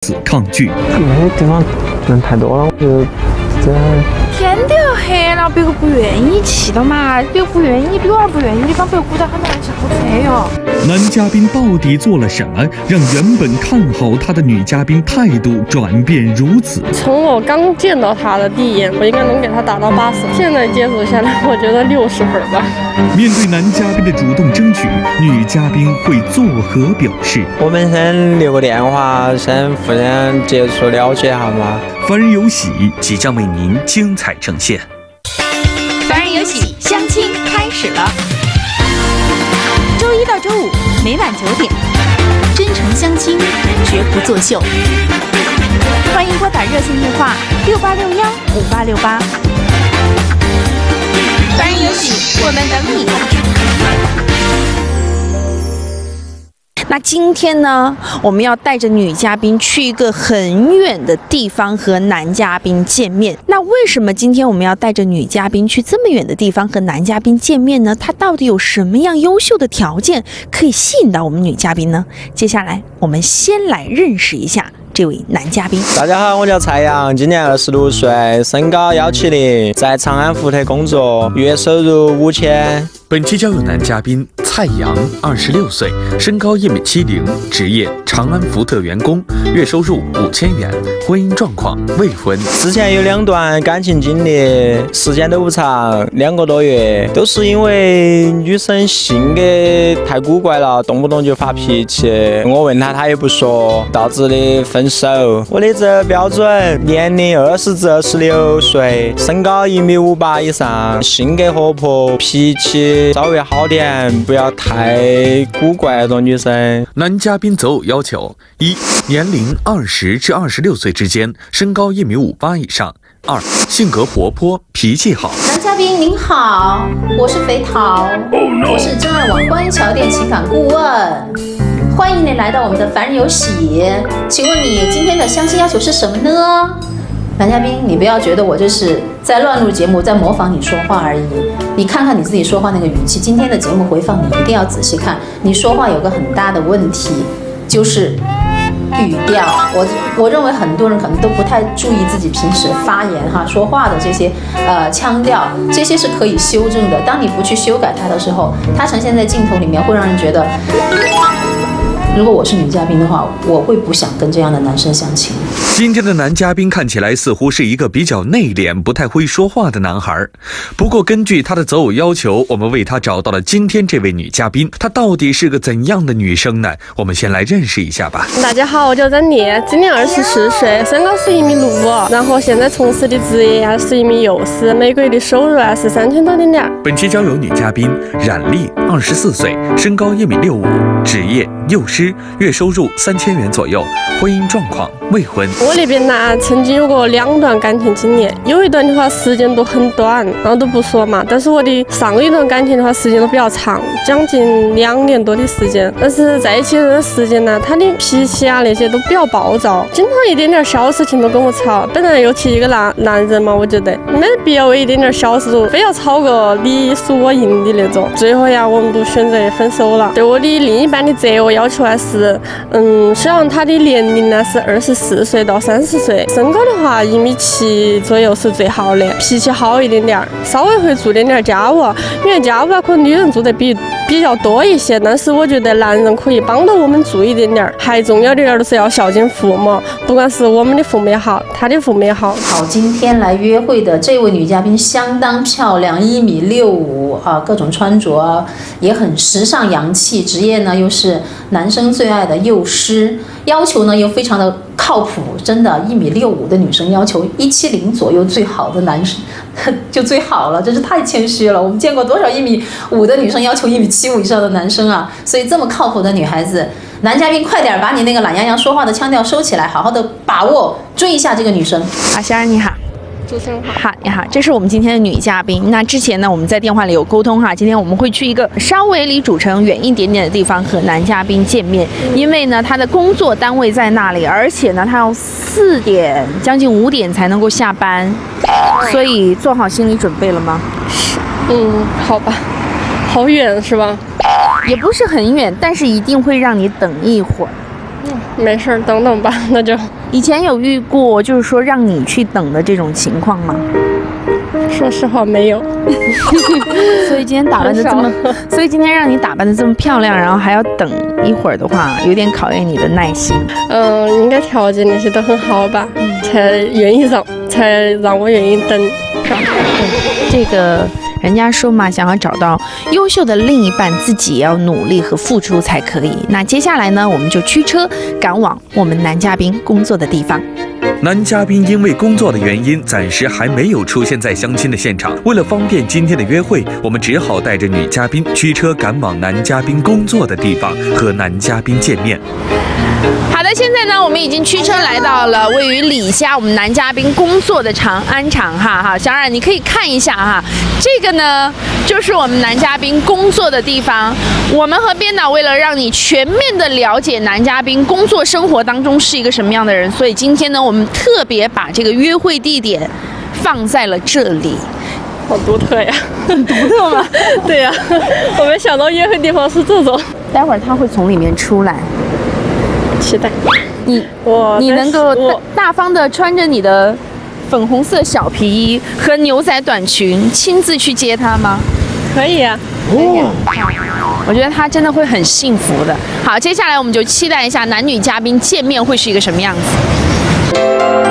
此抗拒。 那地方人太多了，我觉得这天都要黑了，别个不愿意去的嘛，别个不愿意，女娃不愿意的，帮别个鼓捣很难去后车哟。 男嘉宾到底做了什么，让原本看好他的女嘉宾态度转变如此？ 从我刚见到他的第一眼，我应该能给他打到80分，现在接触下来，我觉得60分吧。 面对男嘉宾的主动争取，女嘉宾会作何表示？ 我们先留个电话，先互相接触了解下嘛。 凡人有喜即将为您精彩呈现。 凡人有喜，相亲开始了。周一到周五每晚9点，真诚相亲，绝不作秀。欢迎拨打热线电话68615868。凡人有喜，我们等你。那今天呢，我们要带着女嘉宾去一个很远的地方和男嘉宾见面。那为什么今天我们要带着女嘉宾去这么远的地方和男嘉宾见面呢？他到底有什么样优秀的条件可以吸引到我们女嘉宾呢？接下来我们先来认识一下这位男嘉宾。 大家好，我叫蔡阳，今年26岁，身高170，在长安福特工作，月收入5000。 本期交友男嘉宾蔡阳，26岁，身高1.70米，职业长安福特员工，月收入5000元，婚姻状况未婚。 之前有2段感情经历，时间都不长，2个多月，都是因为女生性格太古怪了，动不动就发脾气。我问她，她也不说，导致的分手。我的择偶标准：年龄20至26岁，身高1.58米以上，性格活泼，脾气稍微好点，不要太古怪那种女生。 男嘉宾择偶要求：一、年龄20至26岁之间，身高1.58米以上；2、性格活泼，脾气好。 男嘉宾您好，我是肥桃，我是真爱网观桥店情感顾问，欢迎你来到我们的凡人有喜。请问你今天的相亲要求是什么呢？男嘉宾，你不要觉得我这是在乱录节目，在模仿你说话而已。你看看你自己说话那个语气，今天的节目回放你一定要仔细看。你说话有个很大的问题，就是语调。我认为很多人可能都不太注意自己平时发言说话的这些腔调，这些是可以修正的。当你不去修改它的时候，它呈现在镜头里面会让人觉得，如果我是女嘉宾的话，我会不想跟这样的男生相亲。 今天的男嘉宾看起来似乎是一个比较内敛、不太会说话的男孩。不过根据他的择偶要求，我们为他找到了今天这位女嘉宾。她到底是个怎样的女生呢？我们先来认识一下吧。 大家好，我叫张丽，今年24岁，身高是1.65米，然后现在从事的职业是一名幼师，每个月的收入是3000多点点。 本期交友女嘉宾冉丽，24岁，身高1.65米，职业幼师，月收入3000元左右，婚姻状况未婚。 我那边呢，曾经有过2段感情经历，有一段的话时间都很短，然后都不说嘛。但是我的上一段感情的话时间都比较长，将近2年多的时间。但是在一起的时间呢，他的脾气啊那些都比较暴躁，经常一点点小事情都跟我吵。本来尤其一个男人嘛，我觉得没必要为一点点小事都非要吵个你输我赢的那种。最后呀，我们都选择分手了。对我的另一半的择偶要求还是，希望他的年龄呢是24岁到30岁，身高的话1.7米左右是最好的，脾气好一点点，稍微会做点家务，因为家务可能女人做得比较多一些，但是我觉得男人可以帮到我们做一点点，还重要的是要孝敬父母，不管是我们的父母也好，他的父母也好。 好，今天来约会的这位女嘉宾相当漂亮，1.65米各种穿着也很时尚洋气，职业呢又是男生最爱的幼师，要求呢又非常的靠谱，真的1.65米的女生要求170左右最好的男生就最好了，真是太谦虚了。我们见过多少1.5米的女生要求1.75米以上的男生啊！所以这么靠谱的女孩子，男嘉宾快点把你那个懒洋洋说话的腔调收起来，好好的把握追一下这个女生。 小然你好。 主持人好。 好，你好，这是我们今天的女嘉宾。那之前呢，我们在电话里有沟通今天我们会去一个稍微离主城远一点点的地方和男嘉宾见面，因为呢，他的工作单位在那里，而且呢，他要4点将近5点才能够下班，所以做好心理准备了吗？ 好吧，好远是吧？ 也不是很远，但是一定会让你等一会儿。 没事儿，等等吧，那就。 以前有遇过就是说让你去等的这种情况吗？ 说实话没有。 所以今天打扮的这么，所以今天让你打扮的这么漂亮，然后还要等一会儿的话，有点考验你的耐心。 应该条件那些都很好吧，才让我愿意等。 这个人家说嘛，想要找到优秀的另一半，自己也要努力和付出才可以。那接下来呢，我们就驱车赶往我们男嘉宾工作的地方。 男嘉宾因为工作的原因，暂时还没有出现在相亲的现场。为了方便今天的约会，我们只好带着女嘉宾驱车赶往男嘉宾工作的地方，和男嘉宾见面。 好的，现在呢，我们已经驱车来到了位于李家我们男嘉宾工作的长安厂哈。小冉，你可以看一下哈，这个呢就是我们男嘉宾工作的地方。我们和编导为了让你全面的了解男嘉宾工作生活当中是一个什么样的人，所以今天呢，我们特别把这个约会地点放在了这里。 好独特呀！ 很独特吗？ 对呀，我没想到约会地方是这种。 待会儿他会从里面出来。 期待你能够大方的穿着你的粉红色小皮衣和牛仔短裙亲自去接他吗？ 可以啊。 我觉得他真的会很幸福的。好，接下来我们就期待一下男女嘉宾见面会是一个什么样子。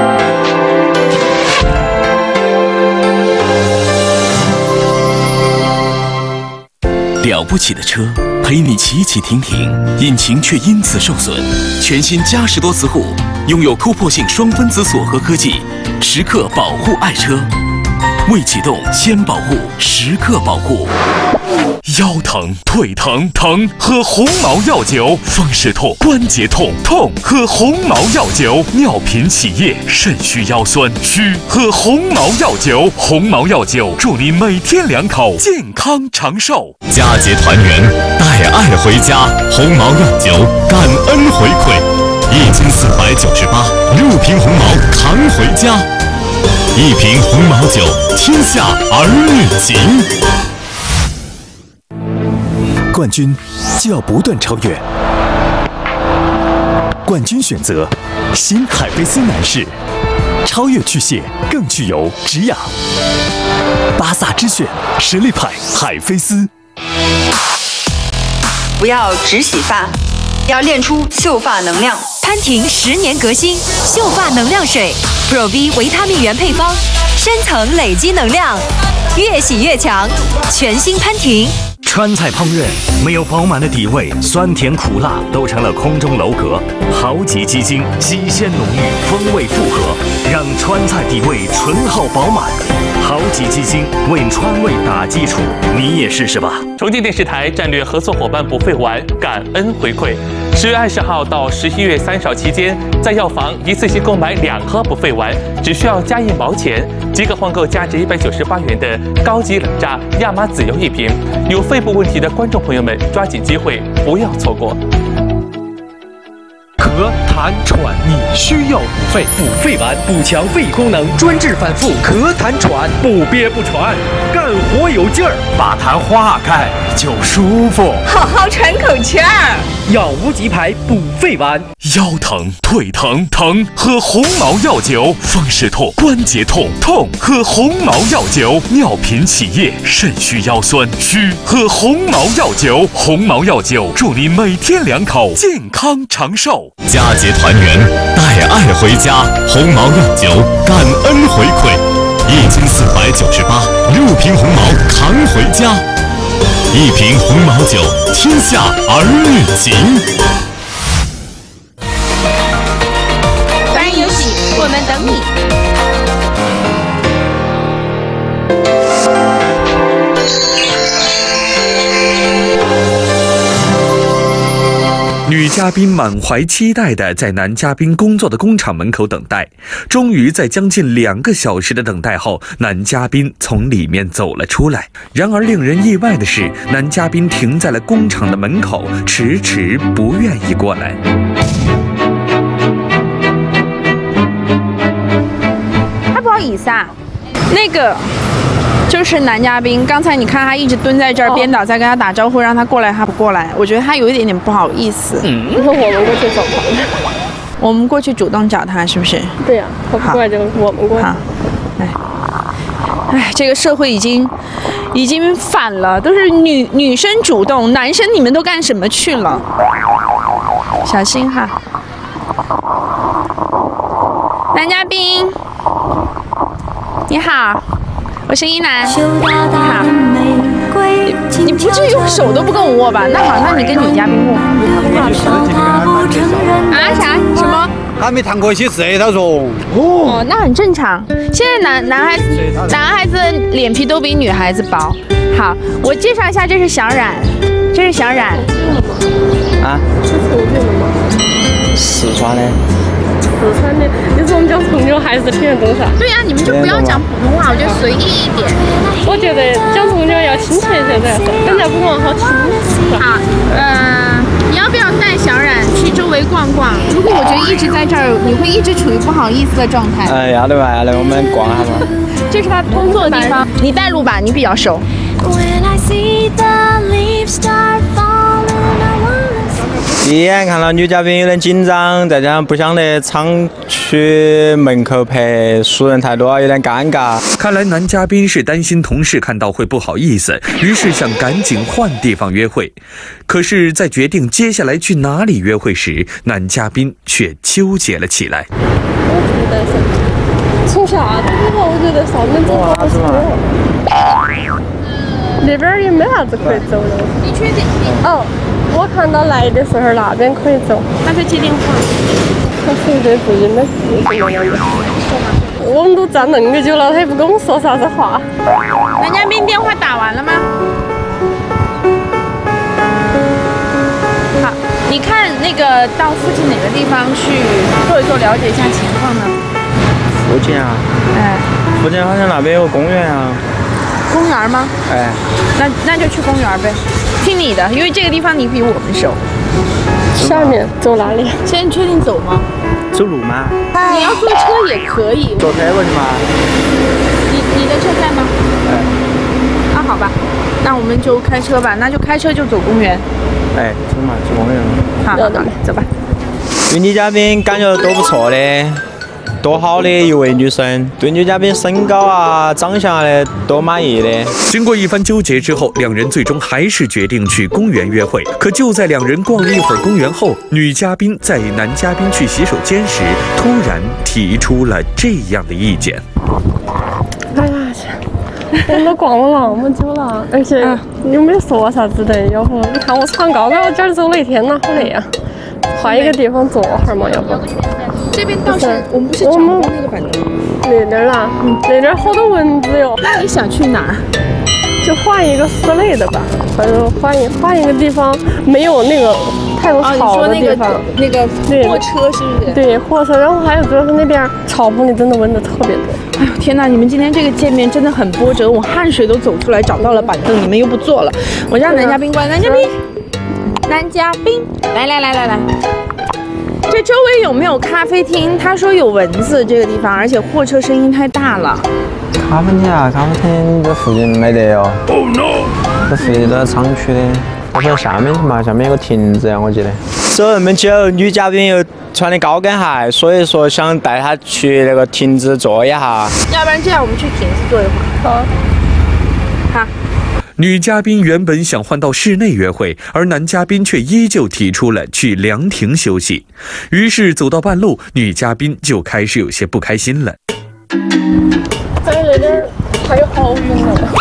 了不起的车陪你骑骑停停，引擎却因此受损。全新嘉实多磁护拥有突破性双分子锁合科技，时刻保护爱车。未启动先保护，时刻保护。腰疼、腿疼疼，喝红毛药酒；风湿痛、关节痛痛，喝红毛药酒；尿频起夜、肾虚腰酸虚，喝红毛药酒。红毛药酒助你每天2口，健康长寿。佳节团圆，带爱回家。红毛药酒，感恩回馈，1斤498，6瓶红毛扛回家。1瓶红毛酒，天下儿女情。 冠军就要不断超越，冠军选择新海飞丝男士，超越去屑，更具有止痒。巴萨之选实力派海飞丝。 不要只洗发，要练出秀发能量。 潘婷10年革新秀发能量水 ，Pro V 维他命原配方，深层累积能量，越洗越强。全新潘婷。 川菜烹饪没有饱满的底味，酸甜苦辣都成了空中楼阁。豪吉鸡精，鸡鲜浓郁，风味复合，让川菜底味醇厚饱满。豪吉鸡精为川味打基础，你也试试吧。 重庆电视台战略合作伙伴补费丸感恩回馈，10月20号到11月30号期间，在药房一次性购买2盒补费丸，只需要加1毛钱，即可换购价值198元的高级冷榨亚麻籽油1瓶。有肺部问题的观众朋友们，抓紧机会，不要错过。 咳痰喘你需要补肺，补肺丸补强肺功能，专治反复咳痰喘，不憋不喘，干活有劲儿，把痰化开就舒服， 好好喘口气儿。 药无极牌补肺丸。 腰疼、腿疼疼，喝红毛药酒；风湿痛、关节痛痛，喝红毛药酒；尿频起夜、肾虚腰酸虚，喝红毛药酒。红毛药酒助你每天2口，健康长寿。佳节团圆，带爱回家。红毛药酒，感恩回馈，1斤498，6瓶红毛扛回家。1瓶红毛酒，天下儿女情。 凡人有喜，我们等你。 女嘉宾满怀期待地在男嘉宾工作的工厂门口等待，终于在将近2个小时的等待后，男嘉宾从里面走了出来。然而令人意外的是，男嘉宾停在了工厂的门口，迟迟不愿意过来。 不好意思啊，那个就是男嘉宾，刚才你看他一直蹲在这儿，编导在跟他打招呼，让他过来，他不过来，我觉得他有一点点不好意思。 那我们过去走吧。 我们过去主动找他，是不是？ 对呀、他不过来就我们过去。 好，哎，这个社会已经反了，都是女生主动，男生你们都干什么去了？小心哈。男嘉宾，你好，我是一楠，你好。你不至于手都不跟我握吧？那好，那你跟女嘉宾握。啊？啥？什么？ 还没谈过一些事，他说。 哦，那很正常。现在男孩子脸皮都比女孩子薄。好，我介绍一下，这是小冉，这是小冉。 啊？ 是重庆的吗？ 四川的。 四川的，你说我们讲重庆还是天东噻？ 对呀、你们就不要讲普通话，我觉得随意一点。 我觉得讲重庆要亲切些才是，刚才不光好听。 好，你要不要带小冉去周围逛逛？如果我觉得一直在这儿，你会一直处于不好意思的状态。 要的吧，要的，我们逛下嘛。 这是他工作的地方，你带路吧，你比较熟。 第一眼看到女嘉宾有点紧张，再加上不想在厂区门口拍，熟人太多，有点尴尬。 看来男嘉宾是担心同事看到会不好意思，于是想赶紧换地方约会。可是，在决定接下来去哪里约会时，男嘉宾却纠结了起来。 从啥子地方？我觉得上面走好多。那边也没啥子可以走的。 你确定？ 哦，我看到来的时候那边可以走。 那就接电话。 他是这附近的事情了，我们都站那么久了，他也不跟我们说啥子话。 男嘉宾电话打完了吗？好，你看那个到附近哪个地方去坐一坐，了解一下情况呢？ 附近啊？ 哎， 附近好像那边有公园啊。 公园吗？ 哎， 那就去公园呗，听你的，因为这个地方你比我们熟。 下面走哪里？ 现在你确定走吗？ 走路吗？ 你要坐车也可以。 坐车过去吗？ 你的车在吗？ 哎。 那好吧，那我们就开车吧，那就开车就走公园。 哎，走嘛，去公园嘛。 好，走吧。 对女嘉宾感觉都不错的。多好的一位女生，对女嘉宾身高啊、长相的都满意的。 经过一番纠结之后，两人最终还是决定去公园约会。可就在两人逛了一会儿公园后，女嘉宾在男嘉宾去洗手间时，突然提出了这样的意见。 哎呀，我们都逛了那么久了，而且你没说啥子的，要不你看我穿高跟，我今儿走了一天了，好累啊。换一个地方坐会儿嘛，要不？ 这边倒是我们不是找过那个板凳？ 那边啦，那边好多蚊子哟。 那你想去哪儿？ 就换一个室内的吧，或者换一个地方，没有那个太多草的地方。 那个货车是不是？ 对，货车。然后还有主要是那边草棚里真的蚊子特别多。 哎呦天哪！你们今天这个见面真的很波折，我汗水都走出来，找到了板凳，你们又不坐了。我让男嘉宾过来，男嘉宾。男嘉宾，来，这周围有没有咖啡厅？他说有蚊子这个地方，而且货车声音太大了。 咖啡厅啊，咖啡厅这附近没得哦。Oh no！ 这附近都是厂区的。我说下面去嘛，下面有个亭子呀，我记得。走那么久，女嘉宾又穿的高跟鞋，所以说想带她去那个亭子坐一下。 要不然这样，我们去亭子坐一会儿。好。 女嘉宾原本想换到室内约会，而男嘉宾却依旧提出了去凉亭休息。于是走到半路，女嘉宾就开始有些不开心了。 在那边还有好远了。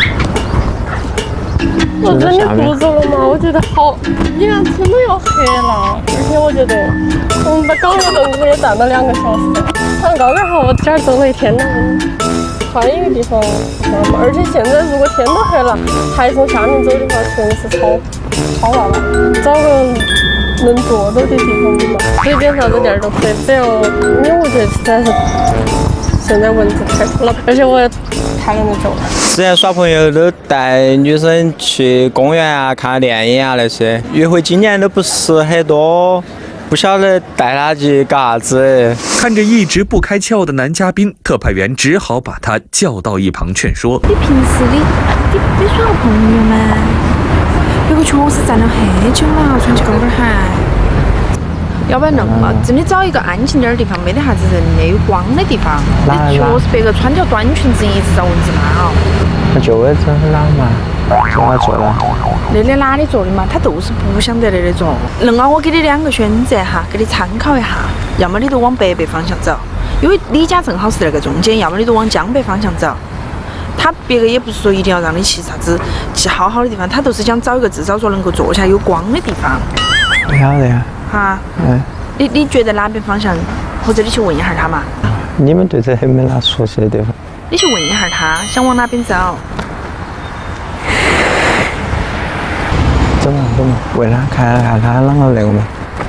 我真的不走了吗？我觉得好，你看天都要黑了，而且我觉得我们把高跟凳子也站了2个小时，穿高跟鞋我今儿走了一天了。换一个地方，而且现在如果天都黑了，还从下面走的话，全是草娃娃，找个能坐到的地方嘛，随便啥子地儿都可以，只要，因为我觉得实在是现在蚊子太多了，而且我也太懒得走了。 之前耍朋友都带女生去公园啊、看电影啊那些，约会今年都不是很多。不晓得带他去干啥子。 看着一直不开窍的男嘉宾，特派员只好把他叫到一旁劝说。 你平时你耍个朋友吗？别个确实站了很久了，穿起高跟鞋。 要不然弄嘛，真的找一个安静点的地方，没得啥子人的、有光的地方。 哪确实别个穿条短裙子一直找蚊子骂哦。 那就会整很老嘛，就要做了。 那哪里做的嘛？他都是不想得那种。恁啊，我给你2个选择哈，给你参考一下。要么你都往北方向走，因为你家正好是那个中间；要么你都往江北方向走。他别个也不是说一定要让你去啥子去好好的地方，他都是想找一个至少说能够坐下有光的地方。 晓得呀。 哈。你觉得哪边方向？或者你去问一下他嘛。 你们对这没哪熟悉的地方。 你去问一下他，想往哪边走。 走嘛，问他看他啷个那个嘛。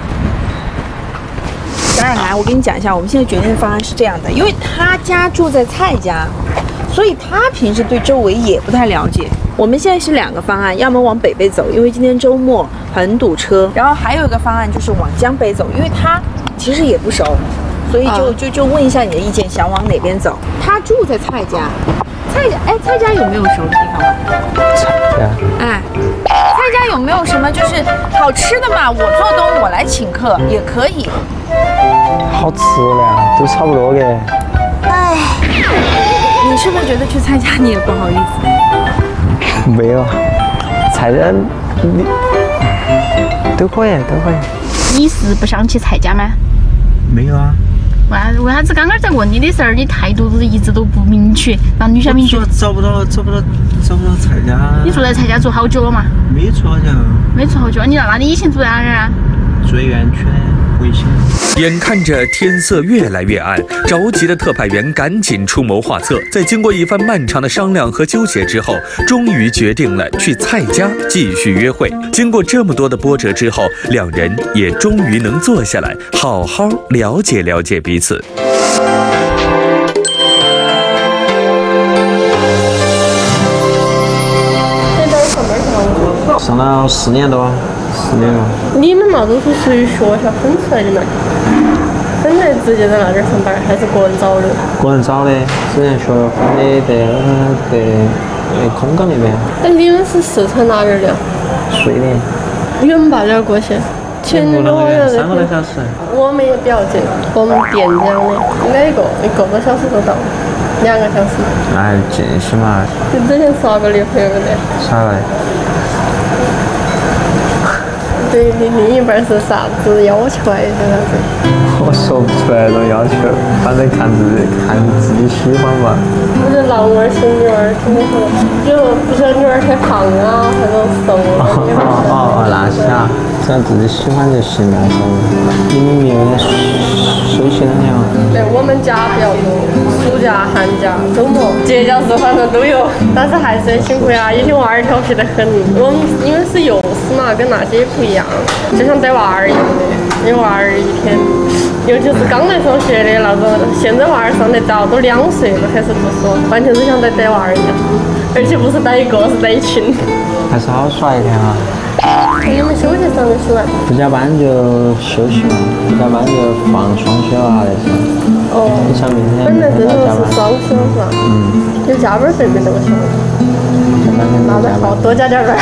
当然来，我跟你讲一下，我们现在决定的方案是这样的，因为他家住在蔡家，所以他平时对周围也不太了解。我们现在是2个方案，要么往北走，因为今天周末很堵车，然后还有一个方案就是往江北走，因为他其实也不熟，所以就问一下你的意见，想往哪边走？他住在蔡家，蔡家有没有熟的地方吗？ 蔡家， 蔡家有没有什么就是好吃的嘛？我做东，我来请客也可以。 好吃的呀，都差不多的。 哎，你是不是觉得去蔡家你也不好意思？ 没有，蔡家你都可以。 你是不想去蔡家吗？ 没有啊。 为啥子刚刚在问你的时候，你态度一直都不明确，让女小明觉得找不到蔡家。 你住在蔡家住好久了嘛？ 没住好久。 没住好久，那你以前住在哪儿啊？ 住在园区。 眼看着天色越来越暗，着急的特派员赶紧出谋划策，在经过一番漫长的商量和纠结之后，终于决定了去蔡家继续约会。经过这么多的波折之后，2人也终于能坐下来好好了解了解彼此。 上了4年多。 你们嘛都是属于学校分出来的嘛？分来直接在那边上班，还是个人找的？ 个人找的，之前学校分的在空港那边。 你们是四川哪边的？ 水的。 远吧点过去。前2个月的。3 个多小时。 我们也比较近，我们汴江的，应该1个多小时就到，2个小时。 那还近些嘛？ 你之前耍过女朋友没得？ 耍了。 对你另一半是啥子要求还是啥子？ 我说不出来那种要求，反正看自己喜欢吧。 我觉得男娃儿、女娃儿肯定是，就不想女娃儿太胖啊，或者瘦啊。 那行啊，只要自己喜欢就行了。你们没有休息2天吗？ 对，我们家比较多，暑假、寒假、周末、节假日反正都有，但是还是很辛苦呀。有些娃儿调皮得很，我们因为是幼师嘛，跟那些不一样，就像带娃儿一样的。有娃儿一天，尤其是刚来上学的那种，现在娃儿上得早，都2岁了还是不说，完全是像带娃儿一样，而且不是带一个，是带一群。 还是好耍一天啊！ 你们休息上就喜欢？ 不加班就休息嘛，不加班就放双休啊那些。你像明天本来这种是双休是吧？有加班费没得我想。那得好，多加点班。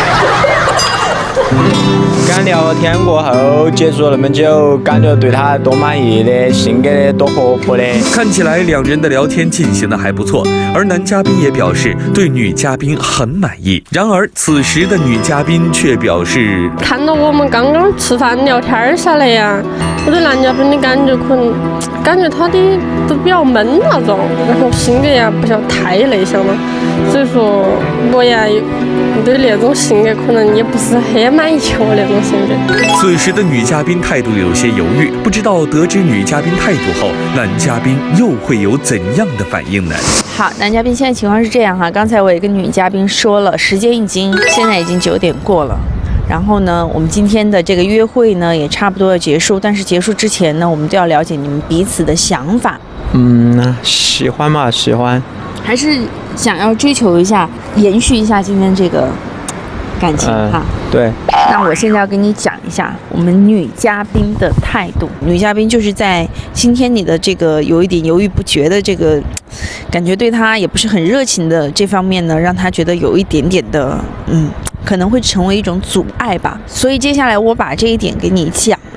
刚聊天过后，接触了那么久，感觉对他多满意的，性格的多活泼的。 看起来2人的聊天进行的还不错，而男嘉宾也表示对女嘉宾很满意。然而此时的女嘉宾却表示， 看到我们刚刚吃饭聊天下来呀，我对男嘉宾的感觉感觉他的都比较闷那种，然后性格呀不像太内向了，所以说我呀对那种性格可能也不是很满意我那种性格。 此时的女嘉宾态度有些犹豫，不知道得知女嘉宾态度后，男嘉宾又会有怎样的反应呢？ 好，男嘉宾现在情况是这样哈，刚才我也跟女嘉宾说了，时间现在已经9点过了。然后呢，我们今天的这个约会呢也差不多要结束，但是结束之前呢，我们都要了解你们彼此的想法。 喜欢嘛，喜欢。 还是想要追求一下，延续一下今天这个感情哈。 对。 那我现在要跟你讲一下我们女嘉宾的态度。女嘉宾就是在今天你的这个有一点犹豫不决的这个感觉，对她也不是很热情的这方面呢，让她觉得有一点点的可能会成为一种阻碍吧。所以接下来我把这一点给你讲了。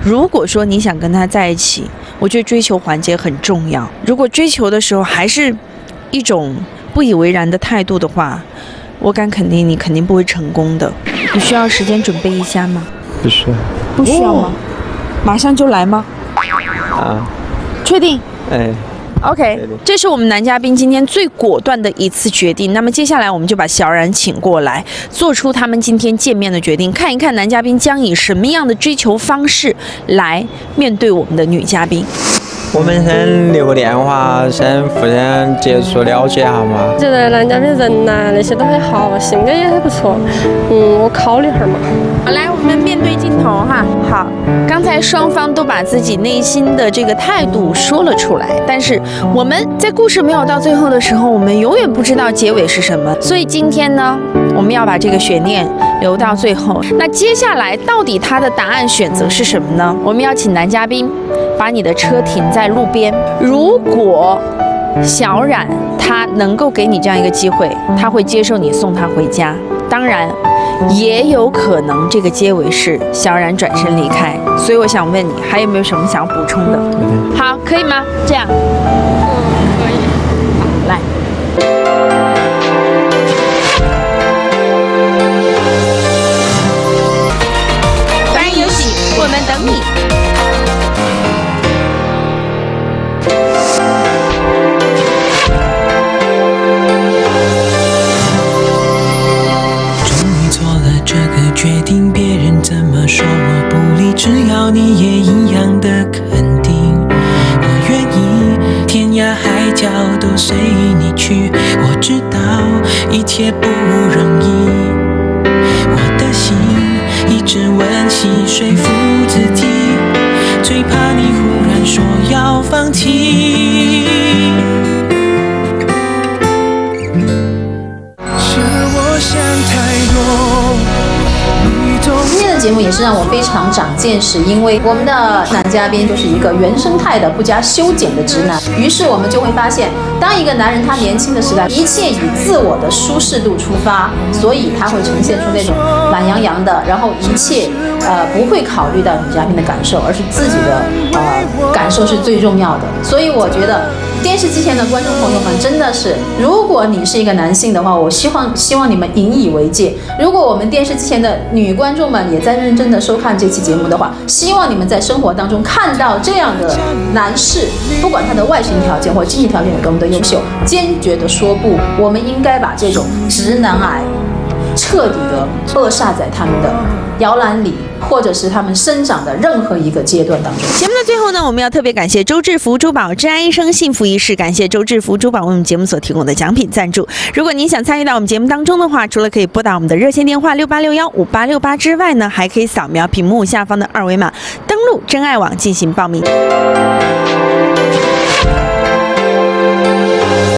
如果说你想跟他在一起，我觉得追求环节很重要。如果追求的时候还是一种不以为然的态度的话，我敢肯定你肯定不会成功的。你需要时间准备一下吗？ 不需要。 不需要吗？马上就来吗？ 啊， 确定？ 哎。 OK， 这是我们男嘉宾今天最果断的一次决定。那么接下来我们就把小冉请过来，做出他们今天见面的决定，看一看男嘉宾将以什么样的追求方式来面对我们的女嘉宾。 我们先留个电话，先互相接触了解一下嘛。 觉得男嘉宾人呐那些都很好，性格也很不错。我考虑会儿嘛。 好，来，我们面对镜头哈。好，刚才双方都把自己内心的这个态度说了出来，但是我们在故事没有到最后的时候，我们永远不知道结尾是什么。所以今天呢，我们要把这个悬念留到最后。那接下来到底他的答案选择是什么呢？我们要请男嘉宾把你的车停在路边。如果小冉他能够给你这样一个机会，他会接受你送他回家。当然也有可能这个结尾是小冉转身离开。所以我想问你，还有没有什么想补充的？好，可以吗？这样可以。 好，来。凡人有喜，我们等你。 决定别人怎么说我不理，只要你也一样的肯定，我愿意天涯海角都随你去。我知道一切不容易，我的心一直温习说服自己，最怕你忽然说要放弃。是我想太多。 今天的节目也是让我非常长见识，因为我们的男嘉宾就是一个原生态的不加修剪的直男，于是我们就会发现，当一个男人他年轻的时代，一切以自我的舒适度出发，所以他会呈现出那种懒洋洋的，然后一切不会考虑到女嘉宾的感受，而是自己的感受是最重要的。所以我觉得电视机前的观众朋友们真的是，如果你是一个男性的话，我希望你们引以为戒。如果我们电视机前的女观众们也在认真的收看这期节目的话，希望你们在生活当中看到这样的男士，不管他的外形条件或经济条件有多么的优秀，坚决的说不，我们应该把这种直男癌彻底的扼杀在他们的摇篮里，或者是他们生长的任何一个阶段当中。 节目的最后呢，我们要特别感谢周至福珠宝珍爱一生幸福一世，感谢周至福珠宝为我们节目所提供的奖品赞助。如果您想参与到我们节目当中的话，除了可以拨打我们的热线电话68615868之外呢，还可以扫描屏幕下方的2维码，登录珍爱网进行报名。